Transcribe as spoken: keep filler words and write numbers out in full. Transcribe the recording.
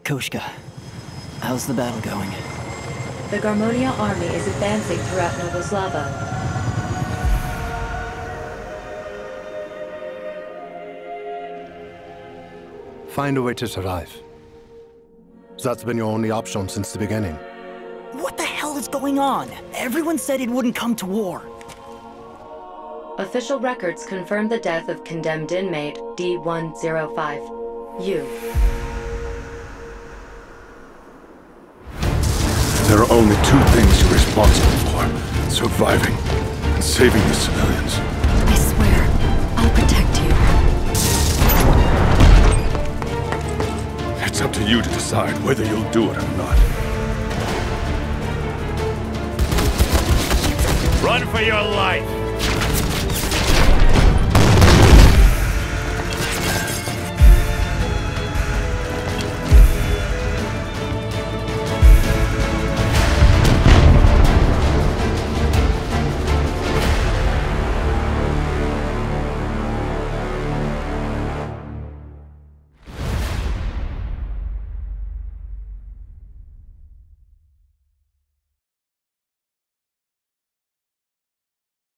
Koshka, how's the battle going? The Garmonia army is advancing throughout Novo Slava. Find a way to survive. That's been your only option since the beginning. What the hell is going on? Everyone said it wouldn't come to war. Official records confirm the death of condemned inmate D one zero five. You. There are only two things you're responsible for. Surviving and saving the civilians. I swear, I'll protect you. It's up to you to decide whether you'll do it or not. Run for your life!